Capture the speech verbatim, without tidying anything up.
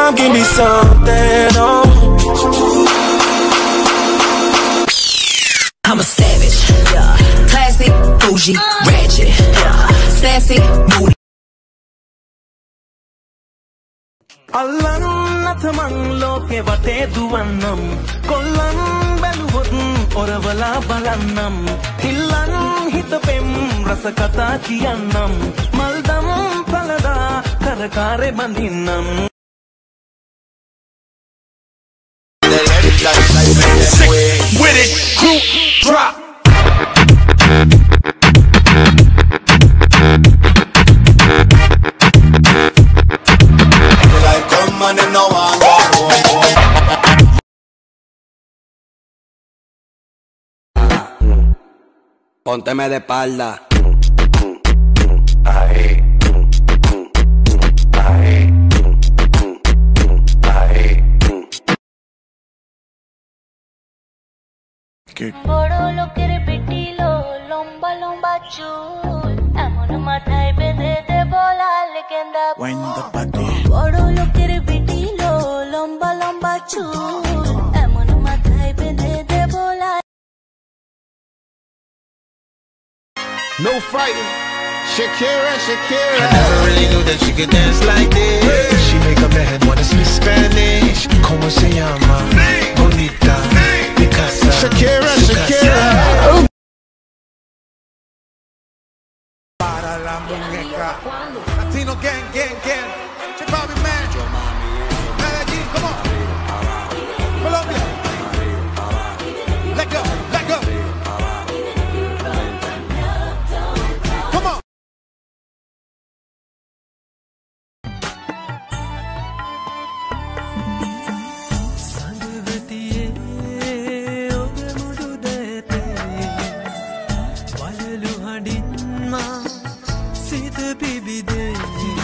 on, give me something, oh. I'm a savage, yeah. Classy, bougie, ratchet, yeah. Sassy, moody. Allan nathman loke vate duwannam kollan baluhot oravala balannam hillan hitapem rasakatha kiyannam maldam palada karakare bandinnam. Sick with it, group drop. Pónteme de espalda. Ahí, ahí, ahí. বড় লোকের পিটিলো লম্বা লম্বা চুল এমন মাথায় বেঁধে দেব লাল গেন্দা ফুল বড় লোকের পিটিলো লম্বা লম্বা চুল এমন মাথায় বেঁধে দেব লাল. No fighting. Shakira, Shakira. I never really knew that she could dance like this. She make a man wanna speak Spanish. Como se llama? Bonita. Picasa. Shakira, Shakira. Para la muñeca. Latino gang, gang, gang. Check out me, man. Medellín, come on. Colombia. Let go, let go. Sita baby day